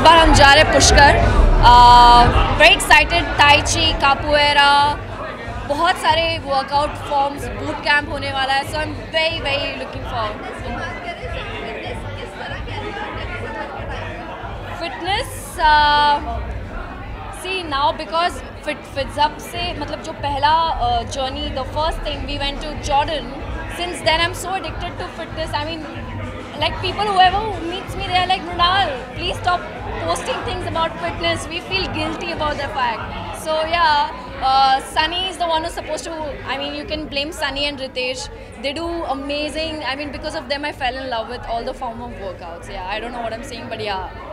बार हम जा रहे हैं Pushkar. Very excited. Tai Chi, Capoeira, बहुत सारे वर्कआउट फॉर्म्स, बूट कैंप होने वाला है. So I'm very looking forward. Fitness. See now because FitZup से मतलब जो पहला journey, the first thing we went to Jordan. Since then I'm so addicted to fitness. I mean, like people whoever meets me, they are like, Mrunal, please stop posting things about fitness. We feel guilty about the fact. So yeah, Sunny is the one who's supposed to. I mean, you can blame Sunny and Ritesh. They do amazing. I mean, because of them, I fell in love with all the form of workouts. Yeah, I don't know what I'm saying, but yeah.